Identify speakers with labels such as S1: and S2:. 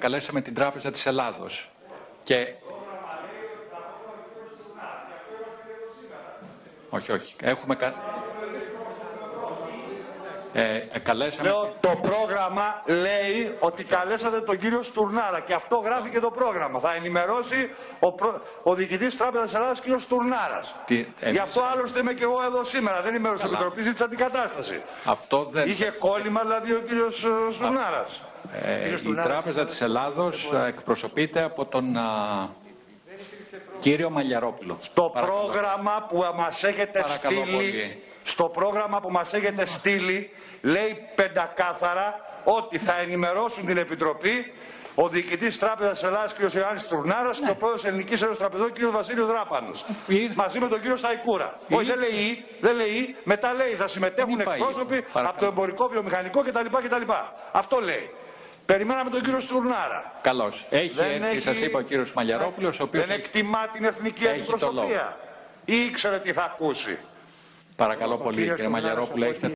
S1: καλέσαμε την Τράπεζα της Ελλάδος. Και... όχι. Έχουμε καλέσαμε...
S2: Λέω, το πρόγραμμα λέει ότι καλέσατε τον κύριο Στουρνάρα και αυτό γράφει και το πρόγραμμα. Θα ενημερώσει ο διοικητής Τράπεζας της Ελλάδας, κύριος Στουρνάρας. Γι' αυτό άλλωστε είμαι και εγώ εδώ σήμερα. Δεν είμαι ως Επιτροπή, ζήτησα την κατάσταση.
S1: Αυτό δεν...
S2: Είχε κόλλημα δηλαδή ο κύριος Στουρνάρας.
S1: Η Τράπεζα της Ελλάδος εκπροσωπείται από τον κύριο Μαλιαρόπουλο.
S2: Στο πρόγραμμα που μας έχετε στείλει... Στο πρόγραμμα που μας έχετε στείλει λέει πεντακάθαρα ότι θα ενημερώσουν την Επιτροπή ο διοικητής Τράπεζας της Ελλάδας κ. Ιωάννης Στουρνάρας και ο πρόεδρος Ελληνικής Ένωσης Τραπεζών κ. Βασίλειος Δράπανος. Μαζί με τον κύριο Σταϊκούρα. Όχι, δεν λέει, μετά λέει θα συμμετέχουν εκπρόσωποι από το εμπορικό, βιομηχανικό κτλ. Αυτό λέει. Περιμέναμε τον κύριο Στουρνάρα.
S1: Καλώς. Έχει έρθει, σας είπα, ο κύριος Μαλιαρόπουλος, ο οποίος
S2: δεν εκτιμά την εθνική αντιπροσωπεία. Ή ήξερε τι θα ακούσει.
S1: Παρακαλώ πολύ, κύριε Μαλιαρόπουλο, έχετε